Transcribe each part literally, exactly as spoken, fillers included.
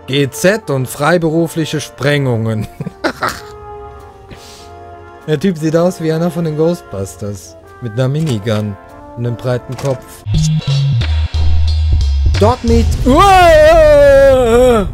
G Z und freiberufliche Sprengungen. Der Typ sieht aus wie einer von den Ghostbusters. Mit einer Minigun und einem breiten Kopf. Dogmeat. Uah!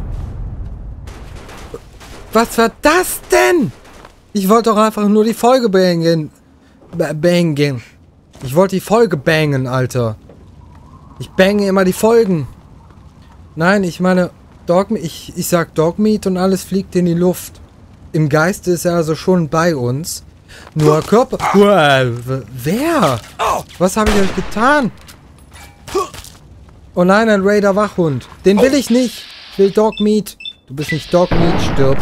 Was war das denn? Ich wollte doch einfach nur die Folge bangen. Bangen. Ich wollte die Folge bangen, Alter. Ich bange immer die Folgen. Nein, ich meine, Dogmeat, ich, ich sag Dogmeat und alles fliegt in die Luft. Im Geiste ist er also schon bei uns. Nur Körper... Wer? Was habe ich euch getan? Oh nein, ein Raider Wachhund. Den will ich nicht. Ich will Dogmeat. Du bist nicht Dogmeat, stirb.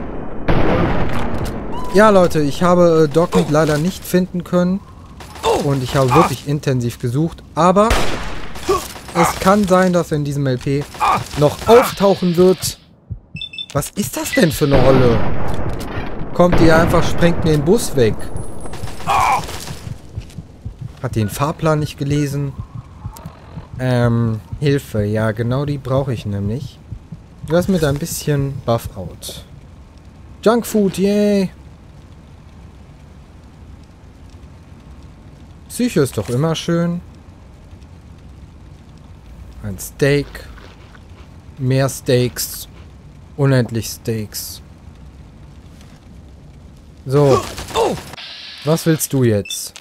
Ja, Leute, ich habe äh, Dogmeat leider nicht finden können. Und ich habe wirklich intensiv gesucht. Aber es kann sein, dass er in diesem L P noch auftauchen wird. Was ist das denn für eine Rolle? Kommt die einfach, sprengt mir den Bus weg. Hat den Fahrplan nicht gelesen? Ähm, Hilfe. Ja, genau die brauche ich nämlich. Das mit ein bisschen Buff-Out. Junkfood, yay! Psycho ist doch immer schön. Ein Steak. Mehr Steaks. Unendlich Steaks. So. Was willst du jetzt?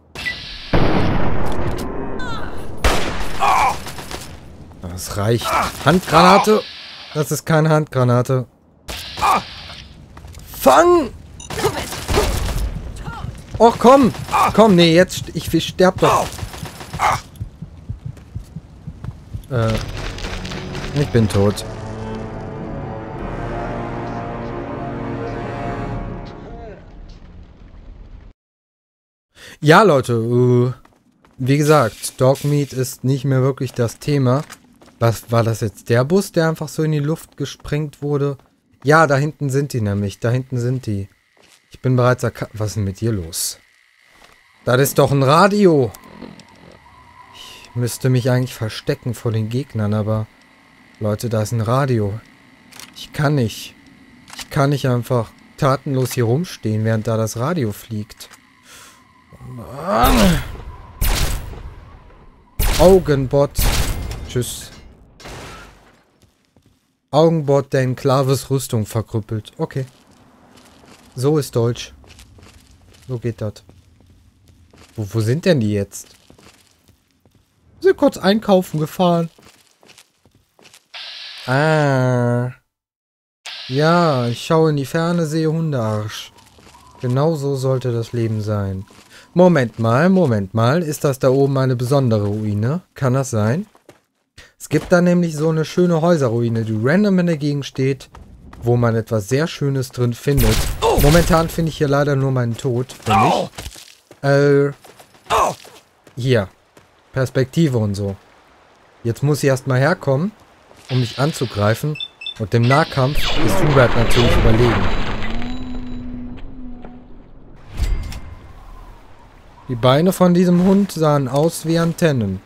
Das reicht. Handgranate? Das ist keine Handgranate. Fang! Och, komm! Komm, nee, jetzt... Ich, ich sterb doch. Äh... Ich bin tot. Ja, Leute, uh, wie gesagt, Dogmeat ist nicht mehr wirklich das Thema. Was war das jetzt? Der Bus, der einfach so in die Luft gesprengt wurde? Ja, da hinten sind die nämlich. Da hinten sind die. Ich bin bereits erkannt. Was ist denn mit dir los? Das ist doch ein Radio. Ich müsste mich eigentlich verstecken vor den Gegnern, aber... Leute, da ist ein Radio. Ich kann nicht. Ich kann nicht einfach tatenlos hier rumstehen, während da das Radio fliegt. Mann. Augenbot. Tschüss. Augenbot, der in Claves Rüstung verkrüppelt. Okay. So ist Deutsch. So geht das. Wo, wo sind denn die jetzt? Wir sind kurz einkaufen gefahren. Ah. Ja, ich schaue in die Ferne, sehe Hundearsch. Genau so sollte das Leben sein. Moment mal, Moment mal. Ist das da oben eine besondere Ruine? Kann das sein? Es gibt da nämlich so eine schöne Häuserruine, die random in der Gegend steht, wo man etwas sehr Schönes drin findet. Momentan finde ich hier leider nur meinen Tod, finde ich. Äh. Hier. Perspektive und so. Jetzt muss sie erstmal herkommen, um mich anzugreifen. Und im Nahkampf ist Hubert natürlich überlegen. Die Beine von diesem Hund sahen aus wie Antennen.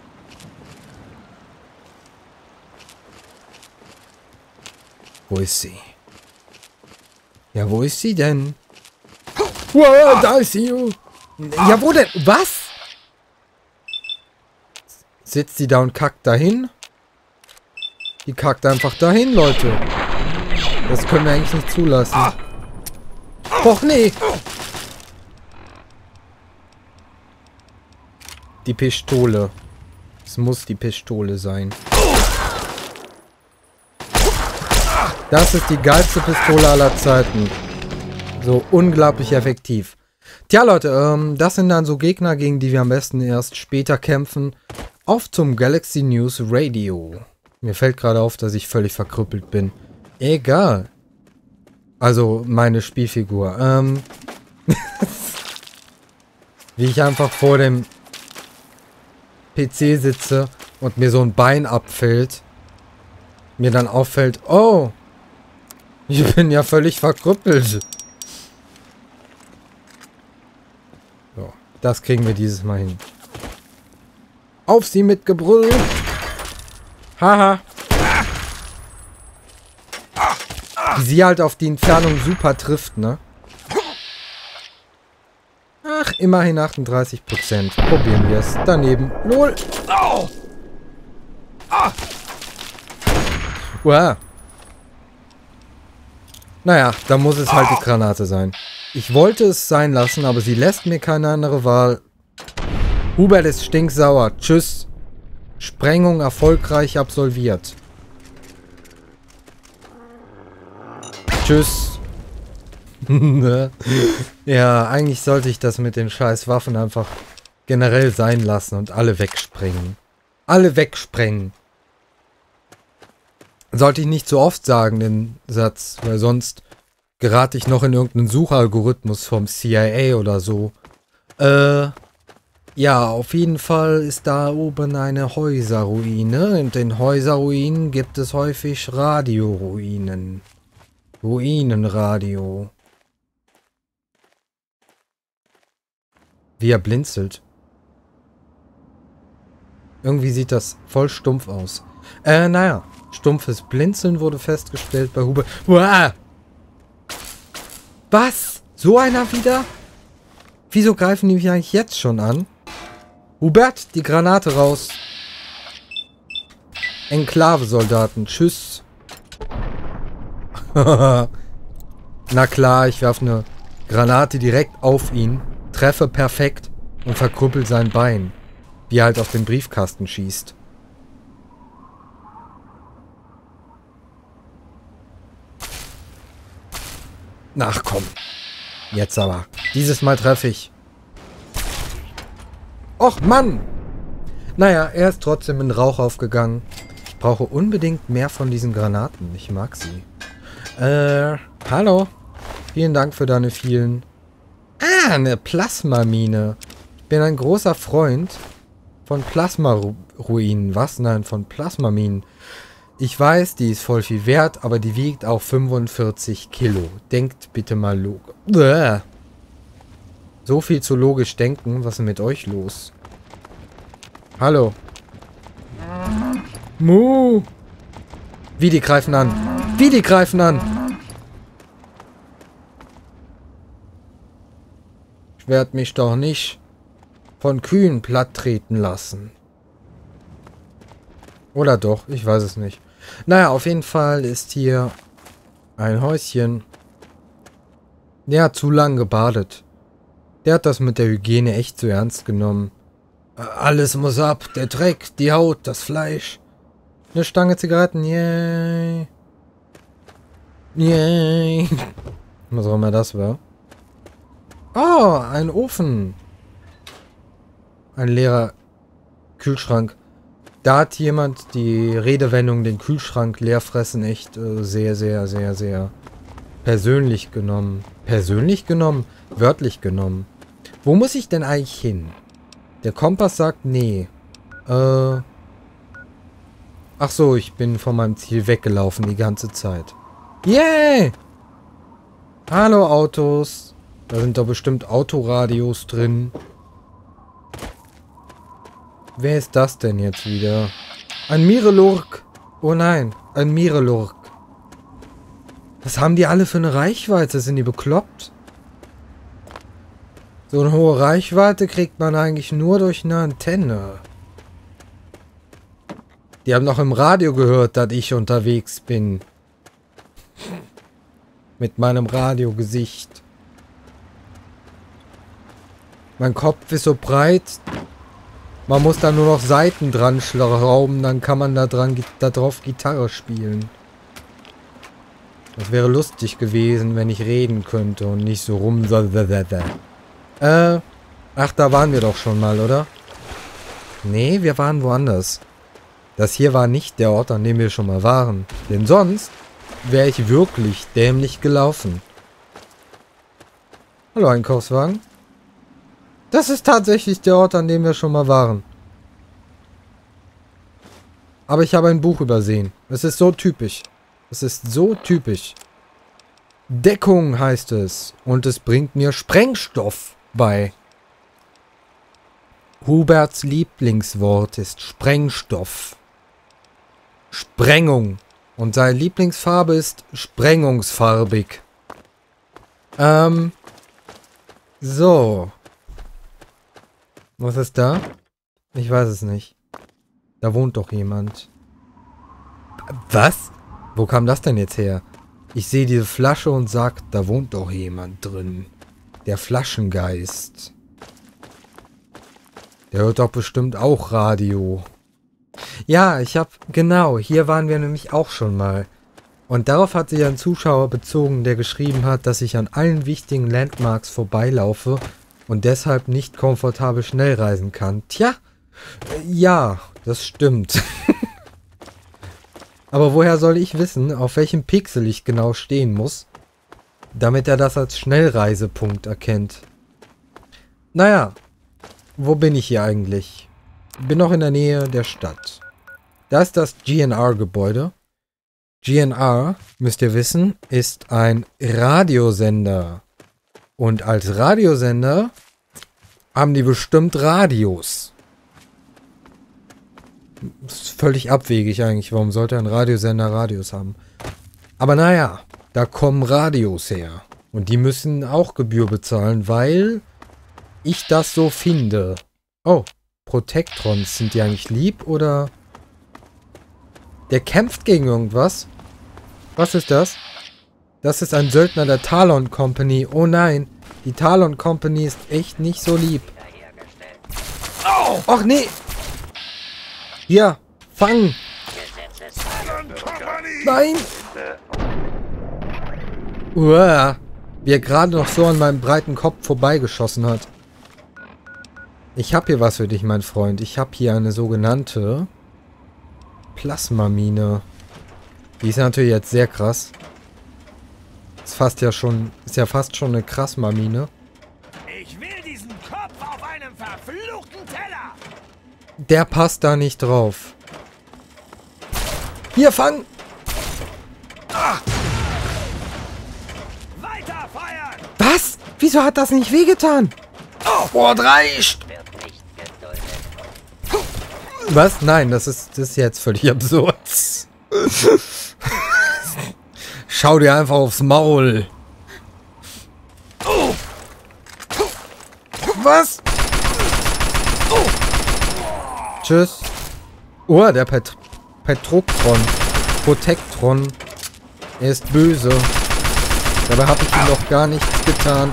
Wo ist sie? Ja, wo ist sie denn? Wow, da ist sie. Ja, wo denn? Was? Sitzt sie da und kackt dahin? Die kackt einfach dahin, Leute. Das können wir eigentlich nicht zulassen. Och, nee. Die Pistole. Es muss die Pistole sein. Das ist die geilste Pistole aller Zeiten. So unglaublich effektiv. Tja, Leute, ähm, das sind dann so Gegner, gegen die wir am besten erst später kämpfen. Auf zum Galaxy News Radio. Mir fällt gerade auf, dass ich völlig verkrüppelt bin. Egal. Also, meine Spielfigur. Ähm. Wie ich einfach vor dem P C sitze und mir so ein Bein abfällt. Mir dann auffällt, oh, ich bin ja völlig verkrüppelt. So, das kriegen wir dieses Mal hin. Auf sie mit Gebrüll. Haha. Wie sie halt auf die Entfernung super trifft, ne? Ach, immerhin achtunddreißig Prozent. Probieren wir es. Daneben. Lol. Uah. Naja, da muss es halt die Granate sein. Ich wollte es sein lassen, aber sie lässt mir keine andere Wahl. Hubert ist stinksauer. Tschüss. Sprengung erfolgreich absolviert. Tschüss. Ja, eigentlich sollte ich das mit den scheiß Waffen einfach generell sein lassen und alle wegsprengen. Alle wegsprengen. Sollte ich nicht so oft sagen, den Satz, weil sonst gerate ich noch in irgendeinen Suchalgorithmus vom C I A oder so. Äh, ja, auf jeden Fall ist da oben eine Häuserruine. Und in Häuserruinen gibt es häufig Radioruinen. Ruinenradio. Wie er blinzelt. Irgendwie sieht das voll stumpf aus. Äh, naja. Stumpfes Blinzeln wurde festgestellt bei Hubert. Uah! Was? So einer wieder? Wieso greifen die mich eigentlich jetzt schon an? Hubert, die Granate raus. Enklave-Soldaten. Tschüss. Na klar, ich werfe eine Granate direkt auf ihn. Treffe perfekt und verkrüppel sein Bein. Wie er halt auf den Briefkasten schießt. Ach komm. Jetzt aber. Dieses Mal treffe ich. Och Mann! Naja, er ist trotzdem in Rauch aufgegangen. Ich brauche unbedingt mehr von diesen Granaten. Ich mag sie. Äh, hallo. Vielen Dank für deine vielen... Ah, eine Plasmamine. Ich bin ein großer Freund von Plasmaruinen. Was? Nein, von Plasmaminen. Ich weiß, die ist voll viel wert, aber die wiegt auch fünfundvierzig Kilo. Denkt bitte mal logisch. So viel zu logisch denken. Was ist mit euch los? Hallo. Mu. Wie die greifen an. Wie die greifen an. Ich werde mich doch nicht von Kühen platt treten lassen. Oder doch, ich weiß es nicht. Naja, auf jeden Fall ist hier ein Häuschen. Der hat zu lang gebadet. Der hat das mit der Hygiene echt zu ernst genommen. Alles muss ab. Der Dreck, die Haut, das Fleisch. Eine Stange Zigaretten, yay. Yay. Was auch immer das war. Oh, ein Ofen. Ein leerer Kühlschrank. Da hat jemand die Redewendung, den Kühlschrank leer fressen, echt äh, sehr, sehr, sehr, sehr persönlich genommen. Persönlich genommen? Wörtlich genommen. Wo muss ich denn eigentlich hin? Der Kompass sagt, nee. Äh. Ach so, ich bin von meinem Ziel weggelaufen die ganze Zeit. Yay! Hallo Autos. Da sind doch bestimmt Autoradios drin. Wer ist das denn jetzt wieder? Ein Mirelurk. Oh nein, ein Mirelurk. Was haben die alle für eine Reichweite? Sind die bekloppt? So eine hohe Reichweite kriegt man eigentlich nur durch eine Antenne. Die haben noch im Radio gehört, dass ich unterwegs bin. Mit meinem Radiogesicht. Mein Kopf ist so breit. Man muss da nur noch Saiten dran schrauben, dann kann man da dran da drauf Gitarre spielen. Das wäre lustig gewesen, wenn ich reden könnte und nicht so rum. Äh, ach, da waren wir doch schon mal, oder? Nee, wir waren woanders. Das hier war nicht der Ort, an dem wir schon mal waren. Denn sonst wäre ich wirklich dämlich gelaufen. Hallo, Einkaufswagen. Das ist tatsächlich der Ort, an dem wir schon mal waren. Aber ich habe ein Buch übersehen. Es ist so typisch. Es ist so typisch. Deckung heißt es. Und es bringt mir Sprengstoff bei. Huberts Lieblingswort ist Sprengstoff. Sprengung. Und seine Lieblingsfarbe ist sprengungsfarbig. Ähm. So. Was ist da? Ich weiß es nicht. Da wohnt doch jemand. Was? Wo kam das denn jetzt her? Ich sehe diese Flasche und sag, da wohnt doch jemand drin. Der Flaschengeist. Der hört doch bestimmt auch Radio. Ja, ich hab... Genau, hier waren wir nämlich auch schon mal. Und darauf hat sich ein Zuschauer bezogen, der geschrieben hat, dass ich an allen wichtigen Landmarks vorbeilaufe und deshalb nicht komfortabel schnell reisen kann. Tja, äh, ja, das stimmt. Aber woher soll ich wissen, auf welchem Pixel ich genau stehen muss, damit er das als Schnellreisepunkt erkennt? Naja, wo bin ich hier eigentlich? Bin noch in der Nähe der Stadt. Da ist das G N R-Gebäude. G N R, müsst ihr wissen, ist ein Radiosender. Und als Radiosender haben die bestimmt Radios. Das ist völlig abwegig eigentlich. Warum sollte ein Radiosender Radios haben? Aber naja, da kommen Radios her. Und die müssen auch Gebühr bezahlen, weil ich das so finde. Oh, Protectrons, sind die eigentlich lieb oder... Der kämpft gegen irgendwas? Was ist das? Das ist ein Söldner der Talon Company. Oh nein, die Talon Company ist echt nicht so lieb. Oh, ach nee. Hier, fang. Nein. Uah, wie er gerade noch so an meinem breiten Kopf vorbeigeschossen hat. Ich habe hier was für dich, mein Freund. Ich habe hier eine sogenannte Plasmamine. Die ist natürlich jetzt sehr krass. Ist fast ja schon, ist ja fast schon eine Krassmamine. Ich will diesen Kopf auf einem verfluchten Teller. Der passt da nicht drauf. Hier, fang! Ah. Weiter feuern! Was? Wieso hat das nicht wehgetan? Oh, boah, reicht! Was? Nein, das ist, das ist jetzt völlig absurd. Schau dir einfach aufs Maul. Was? Tschüss. Oh, der Pet Petroktron. Protektron. Er ist böse. Dabei habe ich ihm doch gar nichts getan.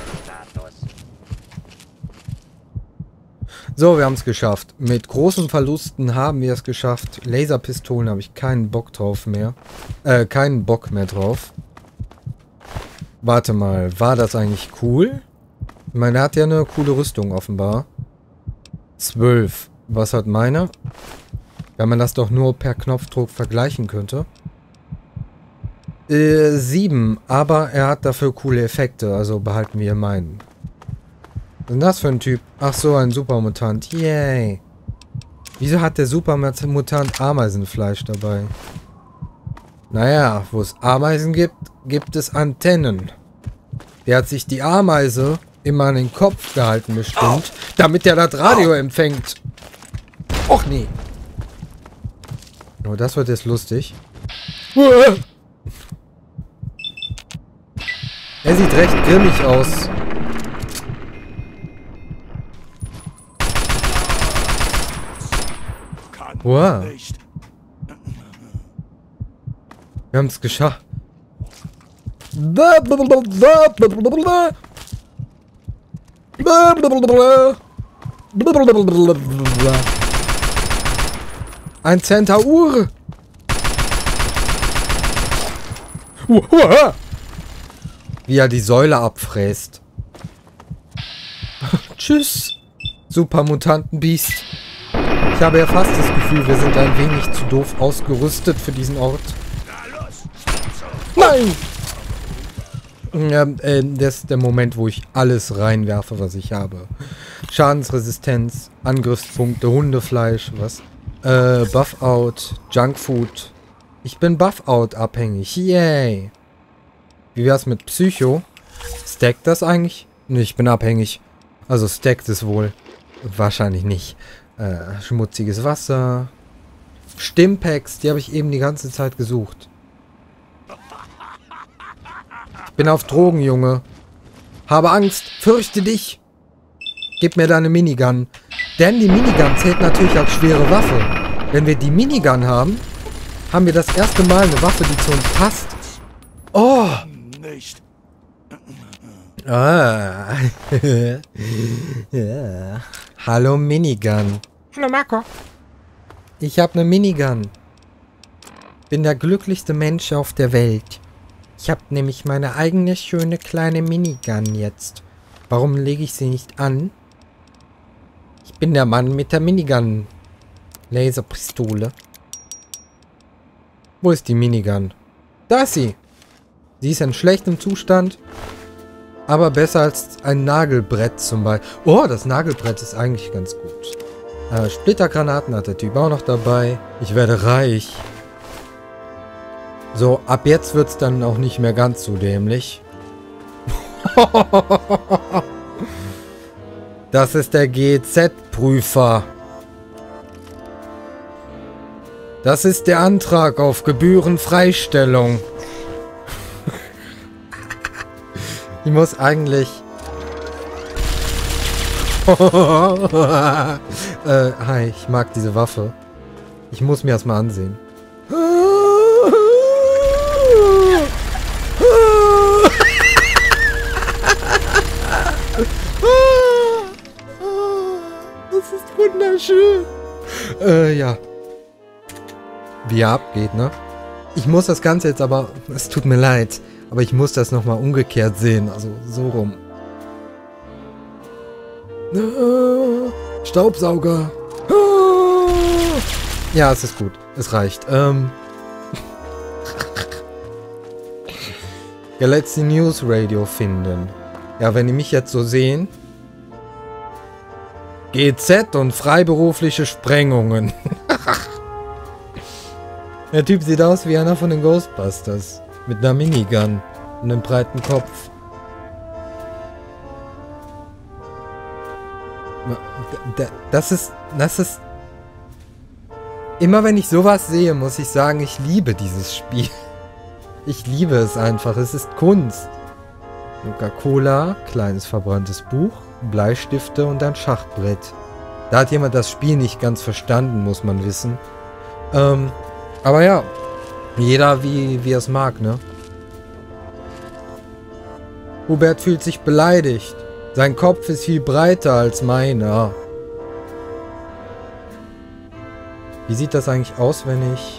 So, wir haben es geschafft. Mit großen Verlusten haben wir es geschafft. Laserpistolen habe ich keinen Bock drauf mehr. Äh, keinen Bock mehr drauf. Warte mal, war das eigentlich cool? Ich meine, er hat ja eine coole Rüstung offenbar. zwölf. Was hat meine? Wenn man das doch nur per Knopfdruck vergleichen könnte. Äh, sieben. Aber er hat dafür coole Effekte, also behalten wir meinen. Was ist denn das für ein Typ? Ach so, ein Supermutant. Yay. Wieso hat der Supermutant Ameisenfleisch dabei? Naja, wo es Ameisen gibt, gibt es Antennen. Der hat sich die Ameise immer an den Kopf gehalten bestimmt, damit der das Radio empfängt. Och nee. Oh, das wird jetzt lustig. Er sieht recht grimmig aus. Wow. Wir haben es geschafft. Ein Centaur. Wie er die Säule abfräst. Tschüss, Supermutantenbiest. Ich habe ja fast das Gefühl, wir sind ein wenig zu doof ausgerüstet für diesen Ort. Nein! Ja, äh, das ist der Moment, wo ich alles reinwerfe, was ich habe. Schadensresistenz, Angriffspunkte, Hundefleisch, was? Äh, Buff-Out, Junkfood. Ich bin Buff-Out abhängig. Yay! Wie wär's mit Psycho? Stackt das eigentlich? Ne, ich bin abhängig. Also stackt es wohl. Wahrscheinlich nicht. Äh, schmutziges Wasser. Stimmpacks, die habe ich eben die ganze Zeit gesucht. Ich bin auf Drogen, Junge. Habe Angst, fürchte dich. Gib mir deine Minigun. Denn die Minigun zählt natürlich als schwere Waffe. Wenn wir die Minigun haben, haben wir das erste Mal eine Waffe, die zu uns passt. Oh! Nicht. Ah. Ja. Hallo Minigun. Hallo Marco. Ich habe eine Minigun. Bin der glücklichste Mensch auf der Welt. Ich habe nämlich meine eigene schöne kleine Minigun jetzt. Warum lege ich sie nicht an? Ich bin der Mann mit der Minigun. Laserpistole. Wo ist die Minigun? Da ist sie. Sie ist in schlechtem Zustand. Aber besser als ein Nagelbrett zum Beispiel. Oh, das Nagelbrett ist eigentlich ganz gut. Äh, Splittergranaten hat der Typ auch noch dabei. Ich werde reich. So, ab jetzt wird es dann auch nicht mehr ganz so dämlich. Das ist der G Z-Prüfer. Das ist der Antrag auf Gebührenfreistellung. Ich muss eigentlich... äh, hi, ich mag diese Waffe. Ich muss mir das mal ansehen. Das ist wunderschön. Äh, ja. Wie er abgeht, ne? Ich muss das Ganze jetzt aber... Es tut mir leid. Aber ich muss das nochmal umgekehrt sehen. Also so rum. Staubsauger. Ja, es ist gut. Es reicht. Ähm... Galaxy News Radio finden. Ja, wenn die mich jetzt so sehen. G Z und freiberufliche Sprengungen. Der Typ sieht aus wie einer von den Ghostbusters. Mit einer Minigun und einem breiten Kopf. Das ist... Das ist... Immer wenn ich sowas sehe, muss ich sagen, ich liebe dieses Spiel. Ich liebe es einfach. Es ist Kunst. Coca-Cola, kleines verbranntes Buch, Bleistifte und ein Schachbrett. Da hat jemand das Spiel nicht ganz verstanden, muss man wissen. Ähm, aber ja, jeder wie, wie er es mag, ne? Hubert fühlt sich beleidigt. Sein Kopf ist viel breiter als meiner. Wie sieht das eigentlich aus, wenn ich...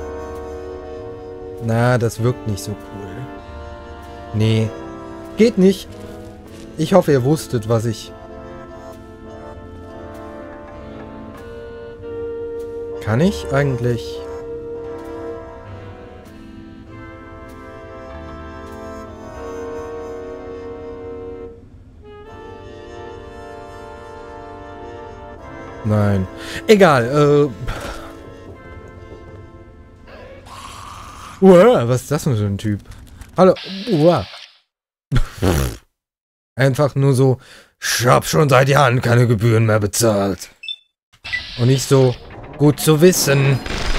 Na, das wirkt nicht so cool. Nee. Geht nicht. Ich hoffe, ihr wusstet, was ich... Kann ich eigentlich... Nein. Egal, äh... Uah, was ist das denn für ein Typ? Hallo. Uah. Einfach nur so, ich hab schon seit Jahren keine Gebühren mehr bezahlt. Und nicht so, gut zu wissen.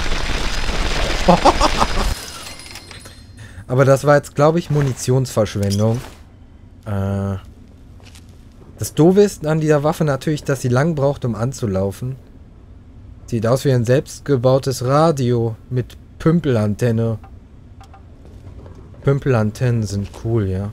Aber das war jetzt, glaube ich, Munitionsverschwendung. Äh, das Doofe ist an dieser Waffe natürlich, dass sie lang braucht, um anzulaufen. Sieht aus wie ein selbstgebautes Radio mit Pümpelantenne. Pümpelantennen sind cool, ja.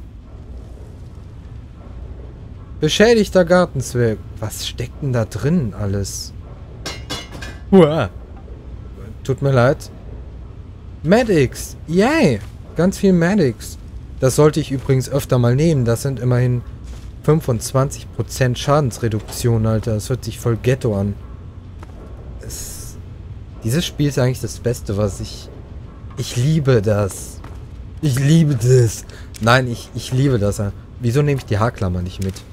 Beschädigter Gartenzwerg. Was steckt denn da drin alles? Uah. Tut mir leid. Medics. Yay. Ganz viel Medics. Das sollte ich übrigens öfter mal nehmen. Das sind immerhin fünfundzwanzig Prozent Schadensreduktion, Alter. Das hört sich voll Ghetto an. Es, dieses Spiel ist eigentlich das Beste, was ich... Ich liebe das. Ich liebe das. Nein, ich, ich liebe das. Wieso nehme ich die Haarklammer nicht mit?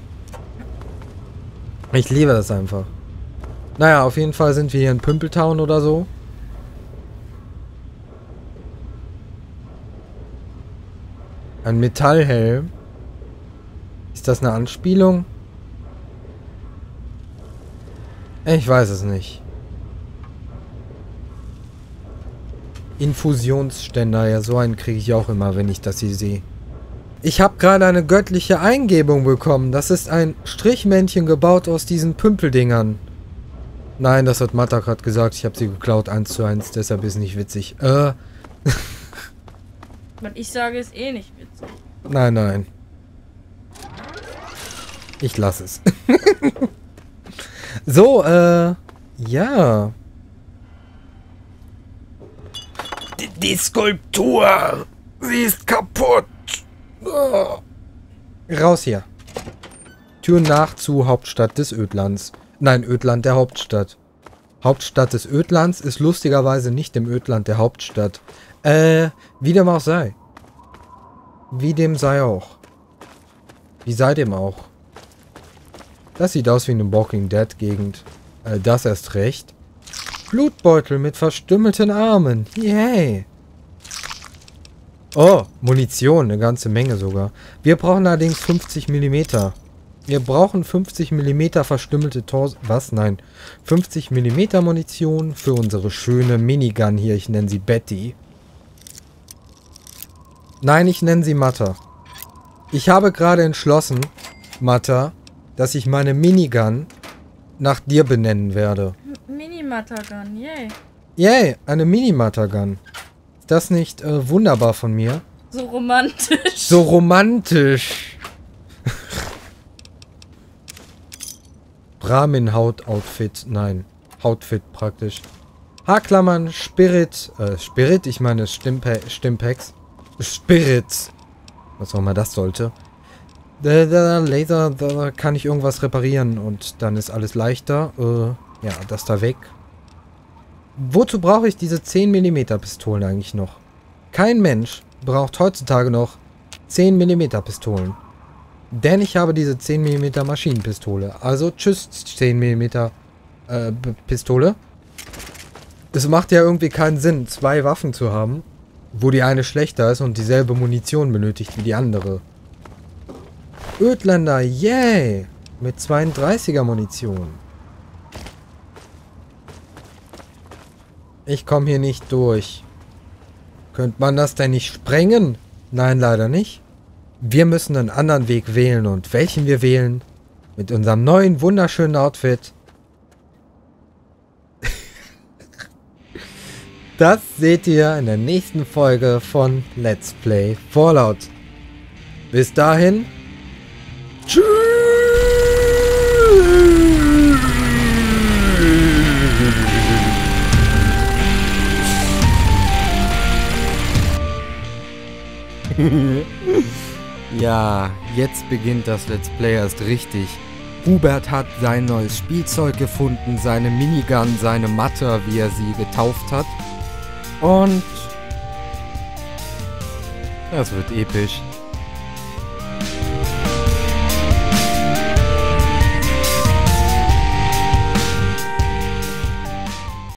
Ich liebe das einfach. Naja, auf jeden Fall sind wir hier in Pümpeltown oder so. Ein Metallhelm. Ist das eine Anspielung? Ich weiß es nicht. Infusionsständer, ja, so einen kriege ich auch immer, wenn ich das hier sehe. Ich habe gerade eine göttliche Eingebung bekommen. Das ist ein Strichmännchen gebaut aus diesen Pümpeldingern. Nein, das hat Matta gerade gesagt. Ich habe sie geklaut, eins zu eins. Deshalb ist nicht witzig. Äh. Was ich sage, ist eh nicht witzig. Nein, nein. Ich lasse es. So, äh. Ja. Die, die Skulptur. Sie ist kaputt. Oh. Raus hier. Tür nach zu Hauptstadt des Ödlands. Nein, Ödland der Hauptstadt. Hauptstadt des Ödlands ist lustigerweise nicht im Ödland der Hauptstadt. Äh, wie dem auch sei. Wie dem sei auch. Wie sei dem auch. Das sieht aus wie eine Walking Dead Gegend. Äh, das erst recht. Blutbeutel mit verstümmelten Armen. Yay. Oh, Munition, eine ganze Menge sogar. Wir brauchen allerdings fünfzig Millimeter. Wir brauchen fünfzig Millimeter verstümmelte Torso... Was? Nein. fünfzig Millimeter Munition für unsere schöne Minigun hier. Ich nenne sie Betty. Nein, ich nenne sie Matta. Ich habe gerade entschlossen, Matta, dass ich meine Minigun nach dir benennen werde. Mini-Matta-Gun, yay. Yay, eine Mini-Matta-Gun. Ist das nicht äh, wunderbar von mir? So romantisch. So romantisch. Brahmin-Haut-Outfit. Nein, Hautfit praktisch. Haarklammern, Spirit. Äh, Spirit, ich meine Stimpa Stimpaks. Spirit. Was auch immer das sollte. Der, der Laser, da kann ich irgendwas reparieren und dann ist alles leichter. Äh, ja, das da weg. Wozu brauche ich diese zehn Millimeter Pistolen eigentlich noch? Kein Mensch braucht heutzutage noch zehn Millimeter Pistolen. Denn ich habe diese zehn Millimeter Maschinenpistole. Also tschüss zehn Millimeter äh, Pistole. Es macht ja irgendwie keinen Sinn, zwei Waffen zu haben, wo die eine schlechter ist und dieselbe Munition benötigt wie die andere. Ödländer, yay! Mit zweiunddreißiger Munition. Ich komme hier nicht durch. Könnte man das denn nicht sprengen? Nein, leider nicht. Wir müssen einen anderen Weg wählen. Und welchen wir wählen? Mit unserem neuen, wunderschönen Outfit. Das seht ihr in der nächsten Folge von Let's Play Fallout. Bis dahin. Tschüss. Ja, jetzt beginnt das Let's Play erst richtig. Hubert hat sein neues Spielzeug gefunden, seine Minigun, seine Matte, wie er sie getauft hat. Und es wird episch.